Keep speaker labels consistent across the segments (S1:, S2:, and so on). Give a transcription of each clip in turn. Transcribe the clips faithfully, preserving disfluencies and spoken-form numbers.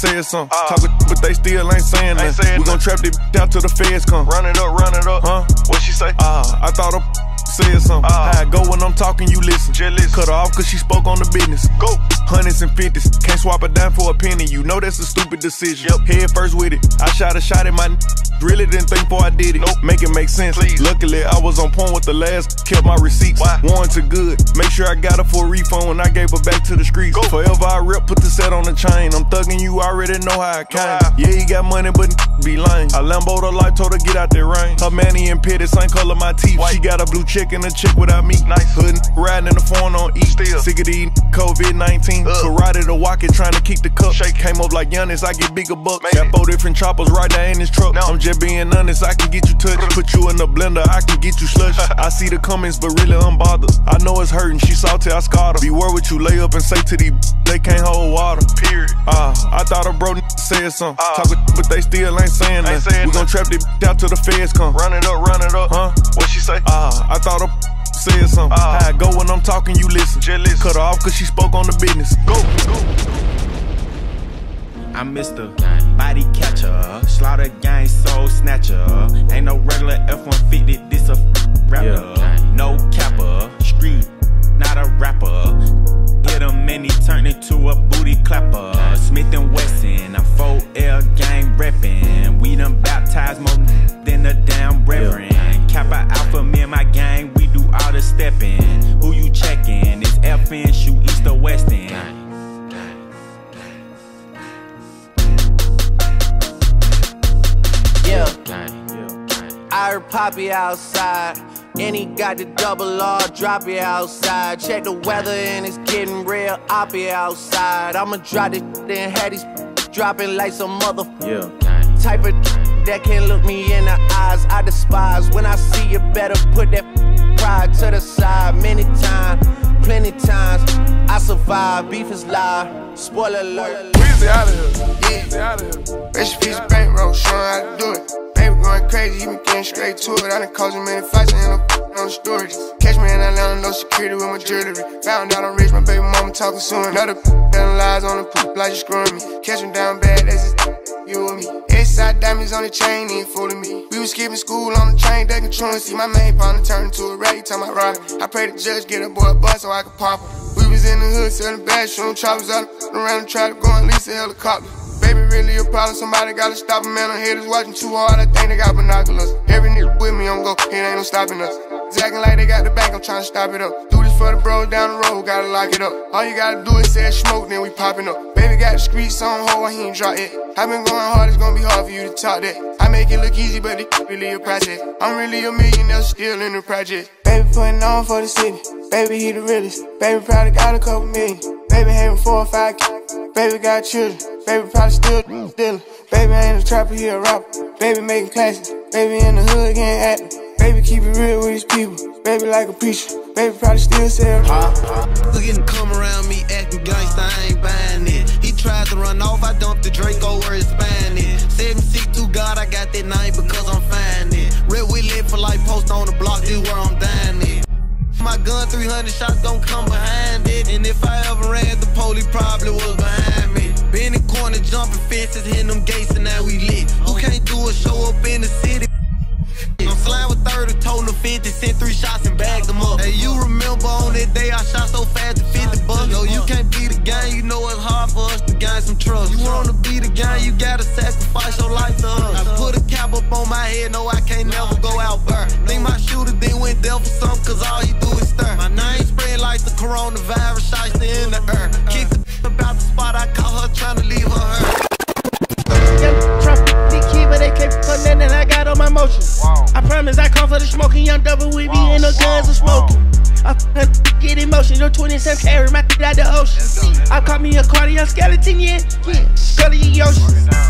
S1: said something. Uh, Talking, but they still ain't saying nothing. We gon' trap this down till the feds come.
S2: Run it up, run it up.
S1: Huh?
S2: What she say?
S1: Uh, I thought her said something.
S2: Uh,
S1: How I go when I'm talking, you listen.
S2: Jealous.
S1: Cut her off cause she spoke on the business.
S2: Go.
S1: Hundreds and fifties. Can't swap a dime for a penny. You know that's a stupid decision.
S2: Yep.
S1: Head first with it. I shot a shot at my n really didn't think before I did it.
S2: Nope.
S1: Make it make sense.
S2: Please.
S1: Luckily, I was on point with the last. Kept my receipts.
S2: Why?
S1: Warranted good. Make sure I got her for a refund when I gave her back to the streets.
S2: Go.
S1: Forever I rip, put the set on the chain. I'm thugging, you already know how I came.
S2: Wow.
S1: Yeah, he got money, but be lame. I Lambo'd her life, told her get out that rain. Her manny and pitted, same color my teeth.
S2: White.
S1: She got a blue chick and a chick without me.
S2: Nice.
S1: Hood riding in the phone on E.
S2: Still.
S1: Sick of these COVID nineteen. Karate to walk it, trying to keep the cup.
S2: Shake.
S1: Came up like Giannis, I get bigger bucks.
S2: Made
S1: Got
S2: it.
S1: four different choppers right now in this truck.
S2: Now.
S1: I'm just being honest, I can get you touched. Put you in the blender, I can get you slush. I see the comments, but really unbothered. I know it's hurting, she salty, I scarred her. Beware what you lay up and say to these they can't hold water.
S2: Period.
S1: Uh, I thought a bro said something.
S2: Uh,
S1: Talking, but they still ain't saying
S2: ain't
S1: nothing.
S2: saying
S1: We gon' trap this out till the feds come.
S2: Run it up, run it up.
S1: Huh?
S2: What she say?
S1: Uh, I thought a said something.
S2: Uh,
S1: How I go when I'm talking, you listen.
S2: Jealous.
S1: Cut her off cause she spoke on the business.
S2: Go, go.
S3: I'm Mister Body Catcher, Slaughter Gang Soul Snatcher. Ain't no regular F one fifty, this a rapper. Yeah. No capper, street, not a rapper. Hit him and he turned into a booty clapper. Smith and Wesson, I'm four L gang reppin'. We done baptized more than a damn reverend. Yeah. Kappa Alpha, me and my gang, we do all the steppin'. Who you checkin'? It's F N, shoot east or west end.
S4: Yeah, I heard Poppy outside, and he got the double R, drop it outside. Check the weather and it's getting real oppy outside. I'ma drop it and have these dropping like some mother
S3: yeah.
S4: type of that can't look me in the eyes. I despise when I see you, better put that pride to the side. Many times, plenty times, I survive. Beef is live. Spoiler alert.
S5: Weezy out of here. Yeah. Weezy out of here. Rest in peace, bankroll, showing how to do it. Baby going crazy, he been getting straight to it. I done caused him many fights, I ain't no on the stories. Catch me in Atlanta, no security with my jewelry. Found out I'm rich, my baby mama talking soon. Another telling lies on the poop like you screwing me. Catch him down bad, that's just you and me. S-side diamonds on the chain, ain't fooling me. We was skipping school on the train, they controlling. See my main partner turn into a rag, time I rock. I pray the judge get a boy a bus so I could pop him. We was in the hood selling bad, shooting choppers out around and try to go and lease a helicopter. Baby really a problem, somebody gotta stop him. Man, I'm haters watching too hard, I think they got binoculars. Every nigga with me on go, it ain't no stopping us. It's acting like they got the bank, I'm trying to stop it up. Do this for the bros down the road, gotta lock it up. All you gotta do is say smoke, then we popping up. Baby got the streets on hold, he ain't drop it. I been going hard, it's gonna be hard for you to talk that. I make it look easy, but it really a process. I'm really a millionaire, still in the project. Baby putting on for the city, baby he the realest. Baby probably got a couple million, baby having four or five kids. Baby got children, baby probably still dealing. Baby ain't a trapper, he a rapper. Baby making classes, baby in the hood getting active. Baby keep it real with his people, baby like a preacher. Baby probably still sell uh,
S6: Look at him come around me acting gangsta, I ain't buying it. He tried to run off, I dumped the Draco where it's buying it. seven six two God, I got that name because I'm finding it. Red we live for life, post on the block, this where I'm dying it. My gun, three hundred shots gon' come behind it. And if I ever ran, the police probably was behind me. Been in the corner, jumping fences, hitting them gates, and now we lit. Who can't do a show up in the city? I'm slime with thirty, total fifty, sent three shots and bagged them up. Hey, you remember on that day I shot so fast to fifty bucks? No, you can't be the gang, you know it's hard for us to gain some trust. You wanna be the gang, you gotta sacrifice your life to us. I put a cap up on my head, no I can't never go out burr. Think my shooter then went there for something, cause all you do is stir. My name spread like the coronavirus, shots in the air. Kick the about the spot, I caught her trying to leave her hurt.
S7: Young Trump, big kid, but they can't put nothing I got on my motion. Wow. I promise I come for the smoking, young double with me wow. and the guns are smoking. Wow. I get emotion, your twenty-seven carry my shit out the ocean. I caught me a cardio skeleton, yeah, yeah. Scully Yoshi.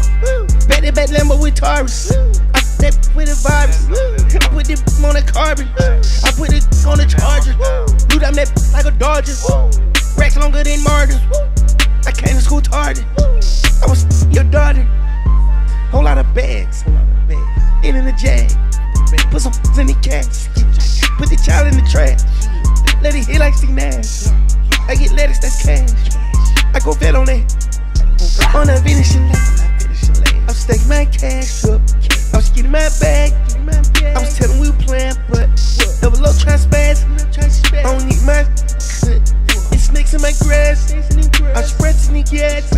S7: Betty back Lambo with Taurus. I step with the virus. I put it on the carbon. I put it on the charger. Loot up that like a Dodger. Racks longer than Martin. I came to school tardy. I was your daughter. Whole lot of bags. In in the jag. Put some in the cash. Put the child in the trash. Let it hit like Steve Nash. I get lettuce, that's cash. I go vet on that. On a finishing line, I'm stacking my cash up. I was getting my bag. I was telling we were playing, but double low try spaz. I don't need my cut. It's snakes in my grass. I'm spreading the gas.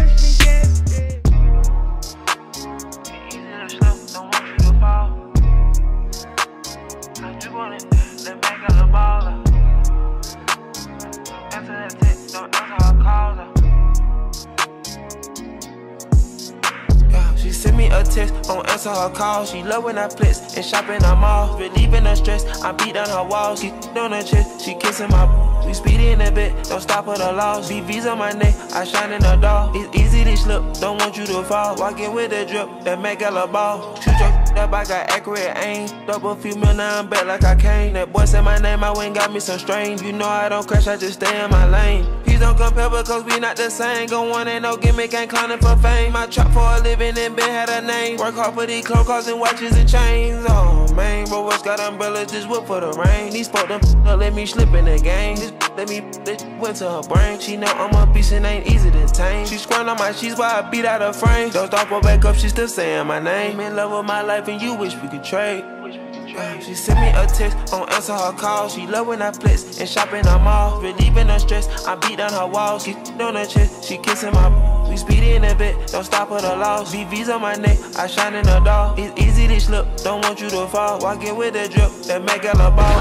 S4: She send me a text, don't answer her call. She love when I flex and shop in her mall. Relieving her stress, I beat down her walls. She on her chest, she kissing my. We speedy in a bit, don't stop at the laws. V V's on my neck, I shine in the door. It's easy to slip, don't want you to fall. Walking with the drip, that make a ball. Shoot your up, I got accurate aim. Double few mil, now I'm back like I came. That boy said my name, I went got me some strain. You know I don't crash, I just stay in my lane. Please don't compare because we not the same. Go one ain't no gimmick, ain't clowning for fame. I trap for a living and been had a name. Work hard for these clothes, cars and watches and chains. Oh man, bro, what's got umbrellas, just whip for the rain. These folk them don't let me slip in the game. This let me this went to her brain. She know I'm a beast and ain't easy to tame. She squirting on my sheets while I beat out her frame. Don't stop or back up, she still saying my name. In love with my life and you wish we could trade. She sent me a text, don't answer her call. She love when I flex and shop in her mall. Relieving her stress, I beat down her walls. She on her chest, she kissing my. We speedy in a bit, don't stop at the laws. V V's on my neck, I shine in the door. It's easy to slip, don't want you to fall. Walking with the drip, that make a ball.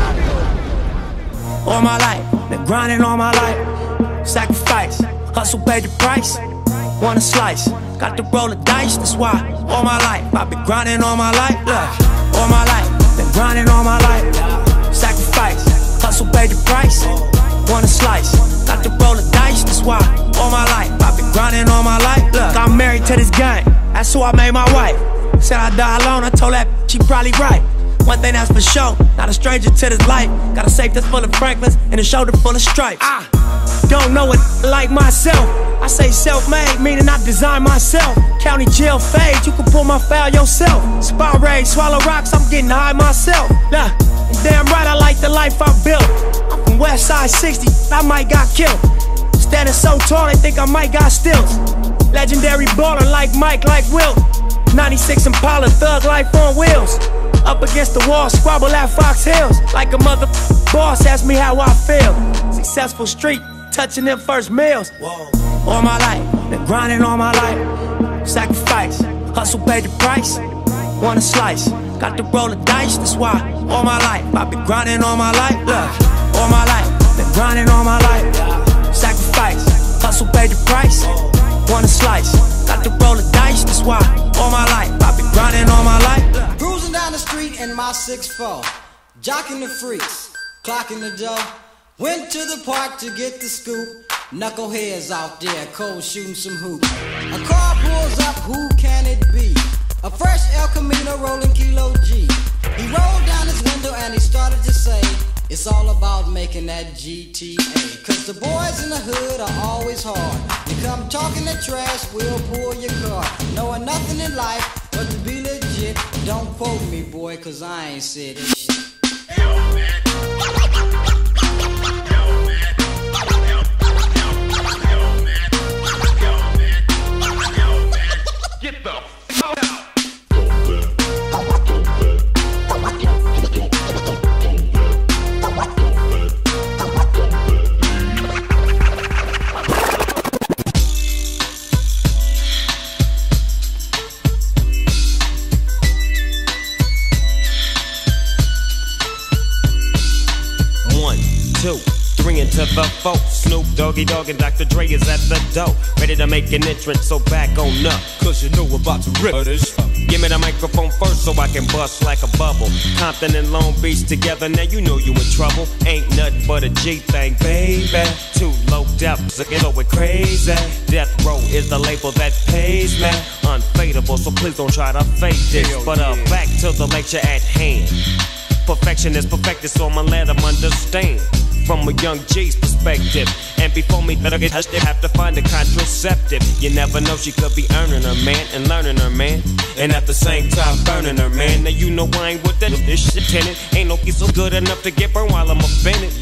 S2: All my life, been grinding all my life. Sacrifice, hustle paid the price. Want a slice, got to roll the dice, that's why. All my life, I've been grinding all my life. Look, all my life, been grinding all my life. Sacrifice, hustle paid the price. Want a slice, got to roll the dice, that's why. All my life, I've been grinding all my life. Look, I'm married to this game, that's who I made my wife. Said I die alone, I told that she probably right. One thing that's for sure, not a stranger to this life. Got a safe that's full of Franklins and a shoulder full of stripes. I don't know it like myself. I say self-made, meaning I design myself. County jail fade, you can pull my foul yourself. Spy raid, swallow rocks, I'm getting high myself. Nah, damn right I like the life I built. I'm from West Side sixty, I might got killed. Standing so tall, they think I might got stilts. Legendary baller like Mike, like Wilt. ninety-six Impala, thug life on wheels. Up against the wall, squabble at Fox Hills. Like a mother boss, ask me how I feel. Successful street, touching them first meals. Whoa. All my life, been grinding all my life. Sacrifice, hustle paid the price. Want a slice, got to roll the dice, that's why. All my life, I've been grinding all my life. Look, all my life, been grinding all my life. Sacrifice, hustle paid the price. Want a slice, got to roll the dice, that's why. All my life, I've been grinding all my life.
S8: Cruising down the street in my six four, jocking the freaks, clocking the dough. Went to the park to get the scoop. Knuckleheads out there, cold shooting some hoops. A car pulls up, who can it be? A fresh El Camino rolling Kilo G. He rolled down his window and he started to say, it's all about making that G T A. Cause the boys in the hood are always hard. You come talking that trash, we'll pull your car. Knowing nothing in life but to be legit. Don't quote me, boy, cause I ain't said this shit. Yo, man.
S9: Get the fuck out.
S10: One, two, three into the four. Snoop Doggy Dogg and Doctor Dre is at the door, ready to make an entrance, so back on up, cause you know we're about to rip this. Give me the microphone first so I can bust like a bubble. Compton and Long Beach together, now you know you in trouble. Ain't nothing but a G thing, baby. Too low depth, so it's going crazy. Death Row is the label that pays me. Unfadable, so please don't try to fake this. But uh, back to the lecture at hand. Perfection is perfected, so I'ma let them understand from a young G's perspective. And before me better get touched, they have to find a contraceptive. You never know, she could be earning her man and learning her man, and at the same time burning her man. Now you know I ain't with that this shit tenant. Ain't no piece so good enough to get burned while I'm offended. Yeah.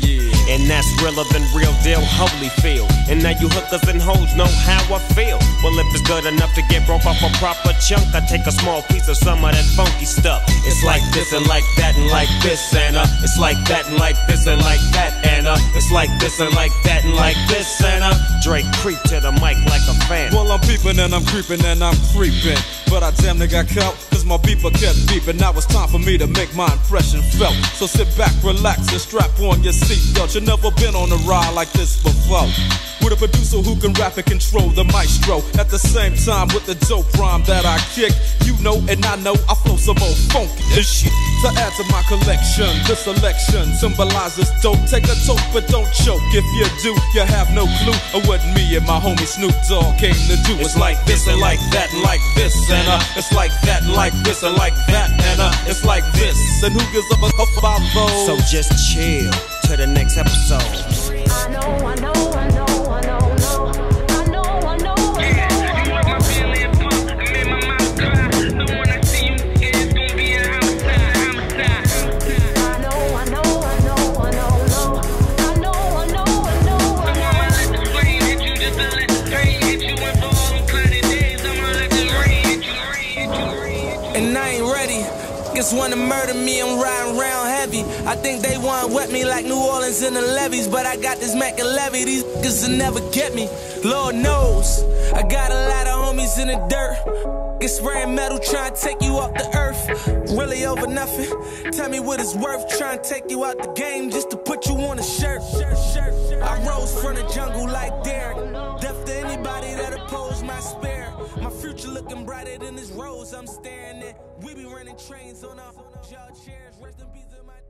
S10: And that's realer than real deal Holyfield. And now you hookers and hoes know how I feel. Well, if it's good enough to get broke off a proper chunk, I take a small piece of some of that funky stuff. It's like this and like that and like this and uh it's like that and like this and like that and uh it's like this and like that and like this and uh Drake creep to the mic like a fan.
S11: Well, I'm peeping and I'm creeping and I'm creeping, but I damn near got caught cause my beeper kept beeping. Now it's time for me to make my impression felt. So sit back, relax and strap on your seatbelt. You've never been on a ride like this before, with a producer who can rap and control the maestro. At the same time with the dope rhyme that I kick, you know and I know I flow some more funky and shit. To add to my collection, this selection symbolizes dope. Take a toke but don't choke. If you do, you have no clue of what me and my homie Snoop Dogg came to do. It's like this and like that and like this and uh it's like that and like this and like that and uh it's like this. And who gives up a fuck about those?
S10: So just chill to the next episode.
S12: I know, I know, I know, I know, no. I know, I know, I know. Yeah, you want my feeling pump, I made my mouth dry. So when I see you, it's gonna be a homicide, homicide. I know, I know, I know, I know, no. I know, I know, I know, I know. I'ma let the flame hit you, just to let the pain hit you. And for all them cloudy days, I'ma let the rain hit you, rain hit you, rain hit you.
S13: And I ain't ready. Niggas wanna murder me, I'm riding around heavy. I think they wanna wet me like New Orleans in the levees, but I got this Mac and Levy, these niggas will never get me. Lord knows, I got a lot of homies in the dirt. Get spraying metal, trying to take you off the earth. Really over nothing, tell me what it's worth. Trying to take you out the game just to put you on a shirt. I rose from the jungle like Derek. Death to anybody that oppose my spirit. My future looking brighter than this rose I'm staring at. We be running trains on our jaw chairs. Rest in peace of my